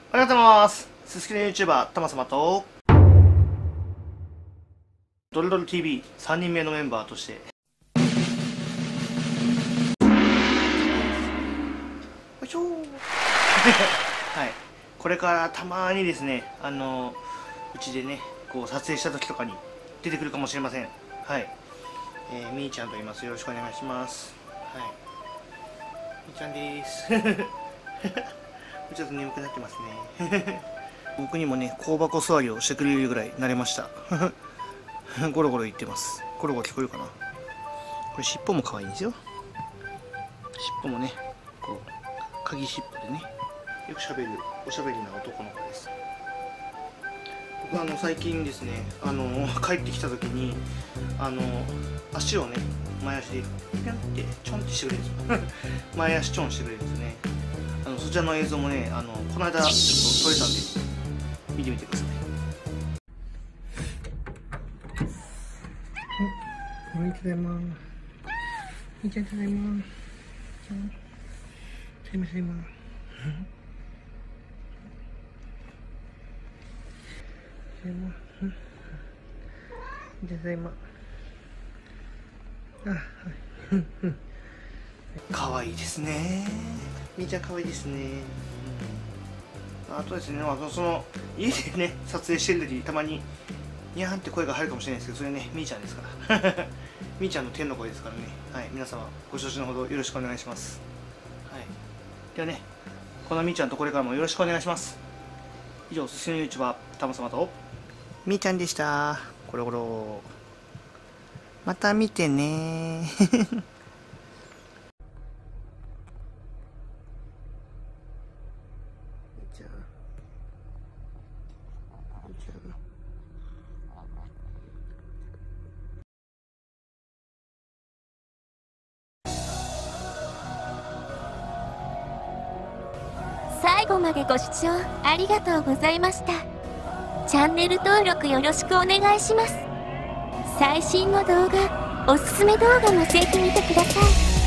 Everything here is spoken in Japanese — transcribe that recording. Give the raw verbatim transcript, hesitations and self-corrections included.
ありがとうございます。すすきの YouTuber たまさまとドルドル ティーブイさん 人目のメンバーとしてよいしょーはい、これからたまにですね、あのうちでねこう撮影した時とかに出てくるかもしれません。はい、えー、みーちゃんと言います。よろしくお願いします。はい、みーちゃんでーすちょっと眠くなってますね僕にもね香箱座りをしてくれるぐらい慣れましたゴロゴロ言ってます。ゴロゴロ聞こえるかな。これ尻尾も可愛いんですよ。尻尾もねこう鍵尻尾でねよくしゃべるおしゃべりな男の子です。僕はあの最近ですね、あの帰ってきた時にあの足をね前足でピョンってちょんってしてくれるんですよ前足ちょんしてくれるんですね。あのそちらの映像もね、あのこの間ちょっと撮れたんで見てみてください。おはようございます。みーちゃんただいま。ただいまただいま。ただいま。ただいま。あ、はい。可愛いですね。みーちゃん可愛いですね。あとですね、あのその家でね撮影してる時たまににゃーんって声が入るかもしれないですけど、それねみーちゃんですからみーちゃんの天の声ですからね。はい、皆様ご承知のほどよろしくお願いします。はい、ではね、このみーちゃんとこれからもよろしくお願いします。以上、すすきの YouTuber たまさまとみーちゃんでした。コロコロまた見てね最後までご視聴ありがとうございました。チャンネル登録よろしくお願いします。最新の動画、おすすめ動画もぜひ見てください。